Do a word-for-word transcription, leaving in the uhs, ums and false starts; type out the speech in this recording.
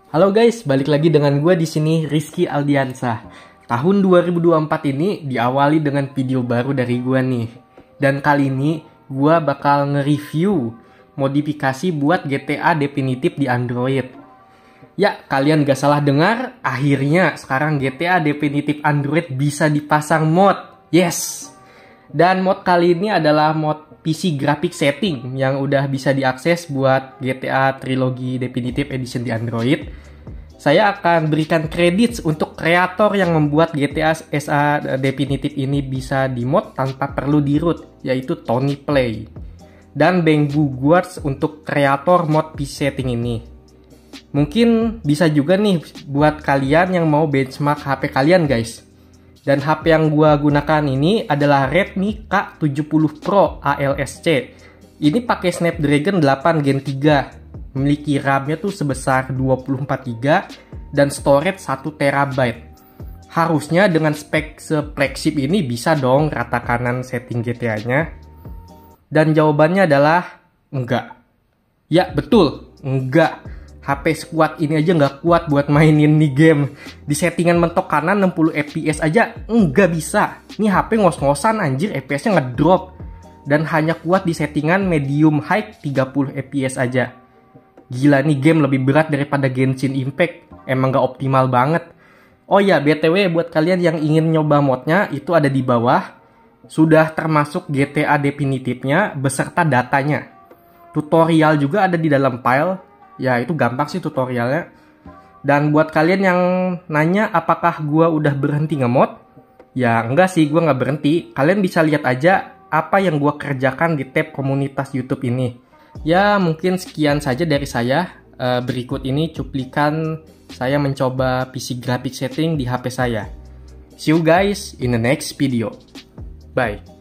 Halo guys, balik lagi dengan gue di sini Rizky Aldiansah. Tahun dua ribu dua puluh empat ini diawali dengan video baru dari gue nih. Dan kali ini gue bakal nge-review modifikasi buat G T A Definitive di Android. Ya, kalian gak salah dengar, akhirnya sekarang G T A Definitive Android bisa dipasang mod. Yes! Dan mod kali ini adalah mod P C Graphic Setting yang udah bisa diakses buat G T A Trilogy Definitive Edition di Android. Saya akan berikan kredit untuk kreator yang membuat G T A S A Definitive ini bisa dimod tanpa perlu di-root, yaitu Tony Play. Dan Bangbu Guards untuk kreator mod P C setting ini. Mungkin bisa juga nih buat kalian yang mau benchmark H P kalian guys. Dan H P yang gua gunakan ini adalah Redmi K tujuh puluh Pro A L S C. Ini pakai Snapdragon delapan Gen tiga. Memiliki RAM-nya tuh sebesar dua puluh empat giga dan storage satu terabyte. Harusnya dengan spek se-flagship ini bisa dong rata kanan setting G T A-nya. Dan jawabannya adalah enggak. Ya betul, enggak. H P sekuat ini aja nggak kuat buat mainin nih game. Di settingan mentok kanan enam puluh F P S aja nggak bisa. Nih H P ngos-ngosan anjir, F P S-nya ngedrop. Dan hanya kuat di settingan medium high tiga puluh F P S aja. Gila nih game lebih berat daripada Genshin Impact. Emang gak optimal banget. Oh ya, B T W buat kalian yang ingin nyoba modnya, itu ada di bawah. Sudah termasuk G T A Definitive-nya beserta datanya. Tutorial juga ada di dalam file. Ya itu gampang sih tutorialnya. Dan buat kalian yang nanya apakah gua udah berhenti ngemod, ya enggak sih, gua nggak berhenti. Kalian bisa lihat aja apa yang gua kerjakan di tab komunitas YouTube ini. Ya mungkin sekian saja dari saya. uh, Berikut ini cuplikan saya mencoba P C graphic setting di H P saya. See you guys in the next video. Bye.